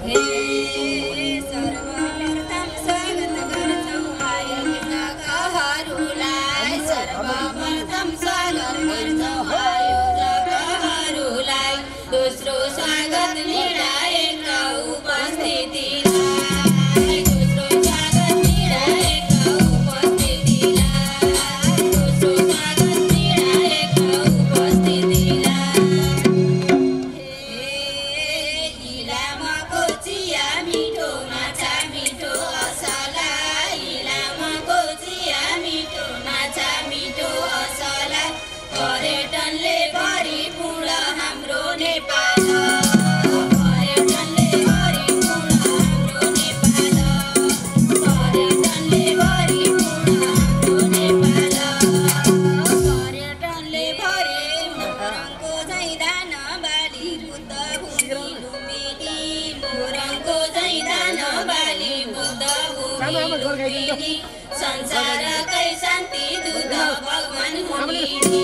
संसारकै शान्ति दूत भगवान हुनी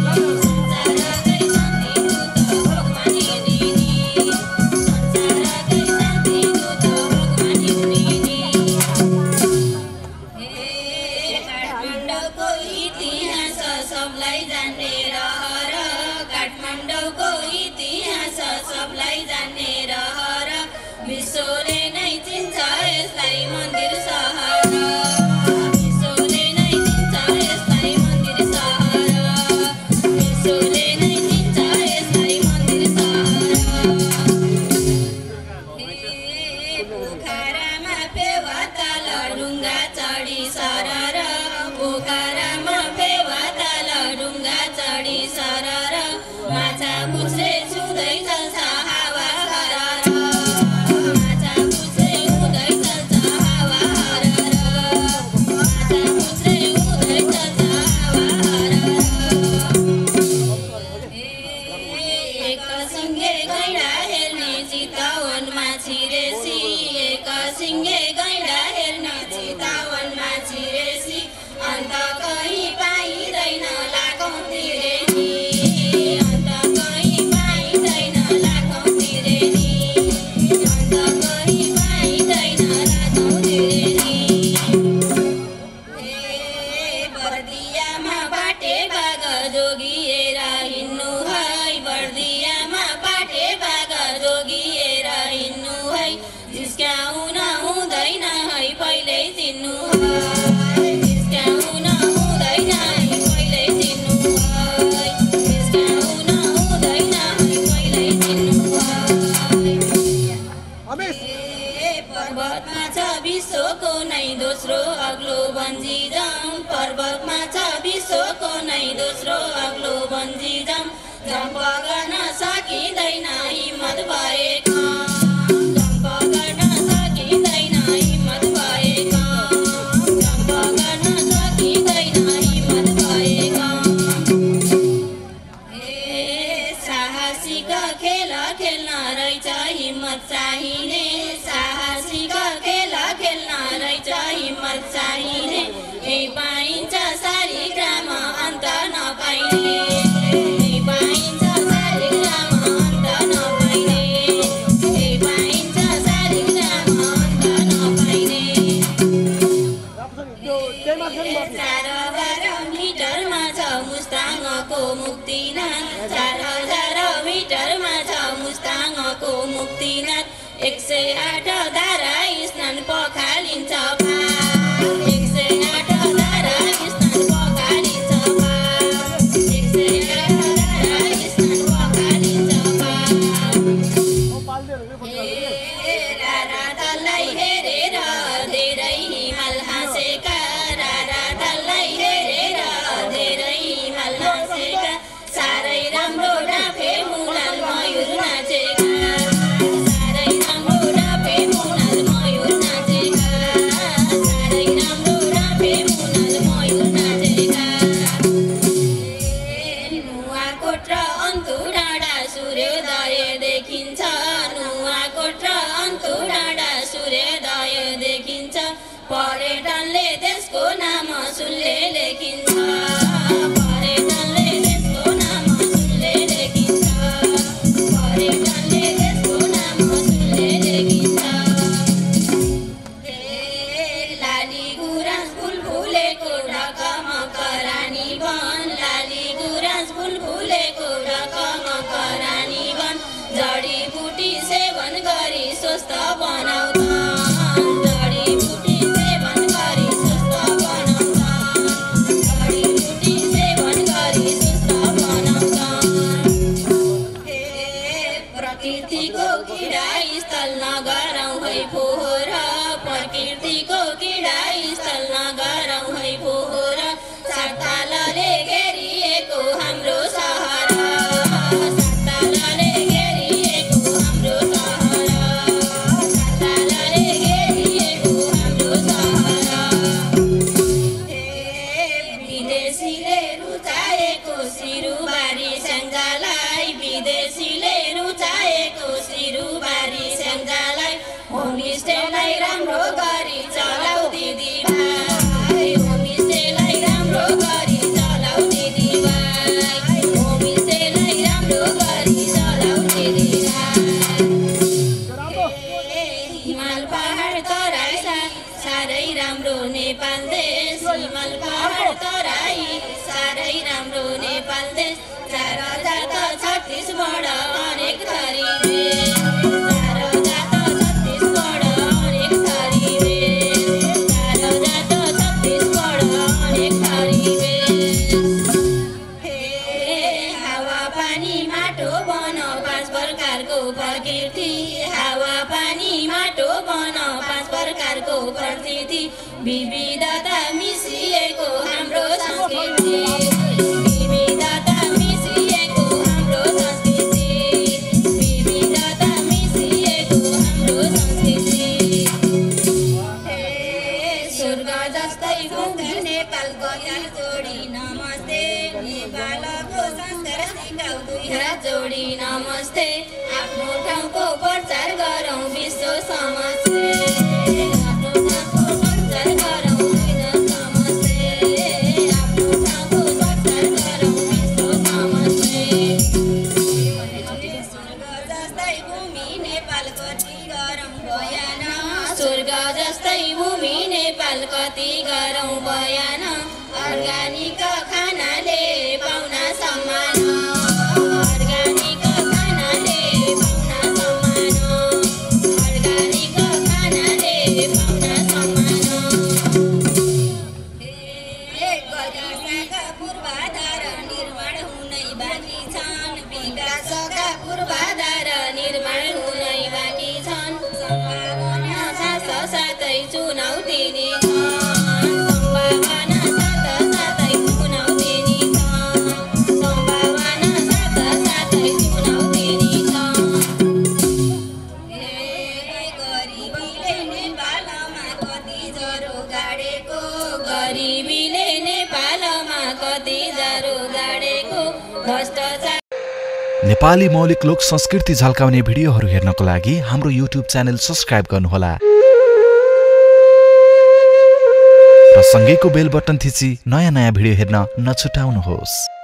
विश्वले नै चिन्छ यसलाई मन्दिर सहर विश्वले नै चिन्छ यसलाई मन्दिर सहर विश्वले नै चिन्छ यसलाई मन्दिर सहर पोखरामा फेवा ताल ढुङ्गा चढी सरर पोखरामा फेवा ताल ढुङ्गा चढी सरर माछा पुछ्रे छुँदै चल्छ हावा अन्त कहीँ पाइँदैन लाखौँ तिरेनी अन्त कहीँ पाइँदैन लाखौँ तिरेनी अन्त कहीँ पाइँदैन लाखौँ तिरेनी बर्दियामा बाटे बाघ जोगिएर हिँड्नु है बर्दियामा बाटे बाघ जोगिएर हिँड्नु है जिस्क्याउन हुँदैन है पहिल्यै चिन्नु पर्वतमा छ विश्वको नै दोस्रो अग्लो बन्जी जम्प पर्वतमा छ विश्वको नै दोस्रो अग्लो बन्जी जम्प गर्न सकिँदैन हिम्मत भए जम्प गर्न सकिँदैन हिम्मत भए जम्प गर्न सकिँदैन हिम्मत भए साहसिक खेल खेल्न रहेछ हिम्मत चाहिने साहसिक खेल खेल्न रहेछ हिम्मत चाहिने यही पाइन्छ शालिग्राम अन्त नपाइने यही पाइन्छ शालिग्राम अन्त नपाइने यही पाइन्छ शालिग्राम अन्त नपाइने 4000 मिटरमा छ मुस्ताङको मुक्तिनाथ 4000 मिटरमा छ मुस्ताङको मुक्तिनाथ 108 धारा स्नान पखालिन्छ 108 धारा स्नान पखालिन्छ 108 धारा स्नान पखालिन्छ राराधललाई हेरेर धेरै हिमाल हाँसेका राराधललाई हेरेर धेरै हिमाल हाँसेका साह्रै राम्रो डाँफे मुलाल मयूर नाचेका पर्यटनले देशको नाम सुनले लेखिन्छ पर्यटनले देशको नाम सुनले लेखिन्छ पर्यटनले देशको नाम सुनले लेखिन्छ स्वस्थ बनाउँछन् जडीबुटी सेवन गरी स्वस्थ बनाउँछन् जडीबुटी सेवन गरी स्वस्थ बनाउँछन् प्रकृतिको किडा स्थल नगरौँ है फोहोर प्रकृतिको किडा स्थल नगरौँ है फोहोर सातालले घेरिएको हाम्रो सहर सातालले घेरिएको हाम्रो सहर सातालले घेरिएको हाम्रो सहर विदेशीले रुचाएको सिरुबारी स्याङ्जालाई विदेशीले रुचाएको सिरुबारी स्याङ्जालाई होमस्टेलाई राम्रो गरी चलाऊ दिदी भाइ होमस्टेलाई राम्रो गरी चलाऊ दिदी भाइ होमस्टेलाई राम्रो गरी चलाऊ दिदी भाइ हिमाल पहाड तराई साह्रै राम्रो नेपाल देश हिमाल पहाड तराई साह्रै राम्रो नेपाल देश 4 जात 36 अनेक थरी देश 4 जात 36 अनेक थरी देश 4 जात 36 अनेक थरी देश हावा पानी माटो बनाऊ 5 प्रकारको प्रकृति हावा पानी माटो बनाऊ 5 प्रकारको प्रकृति विविधता मिसिएको हाम्रो संस्कृति विविधता मिसिएको हाम्रो संस्कृति विविधता मिसिएको हाम्रो संस्कृति स्वर्ग जस्तै भूमि नेपालको यार जोडी नमस्ते नेपालको संस्कार सिकाऊ 2 हात जोडी नमस्ते आफ्नो ठाउँको प्रचार गरौँ विश्व समस्ते आफ्नो ठाउँको प्रचार गरौँ विश्व समस्ते आफ्नो ठाउँको प्रचार गरौँ विश्व समस्ते स्वर्ग जस्तै भूमि नेपाल कति गरौँ बयान स्वर्ग जस्तै भूमि नेपाल कति गरौँ बयान अर्गानिक खानाले पाउन सम्मान अर्गानिक खानाले पाउन सम्मान अर्गानिक खानाले पाउन सम्मान विकासका पूर्वाधार निर्माण हुनै बाँकी छन् विकासका पूर्वाधार निर्माण हुनै बाँकी छन् सम्भावना साथसाथै चुनौती नि छन् सम्भावना साथसाथै चुनौती नि छन् सम्भावना साथसाथै चुनौती नि छन् गरिबीले नेपालमा कति जरो गाडेको गरिबीले नेपालमा कति जरो गाडेको भ्रष्टाचार नेपाली मौलिक लोक संस्कृति झल्काउने भिडियोहरू हेर्नको लागि हाम्रो युट्युब च्यानल सब्स्क्राइब गर्नुहोला र सँगैको बेल बटन थिची नयाँ भिडियो हेर्न नछुटाउनुहोस्।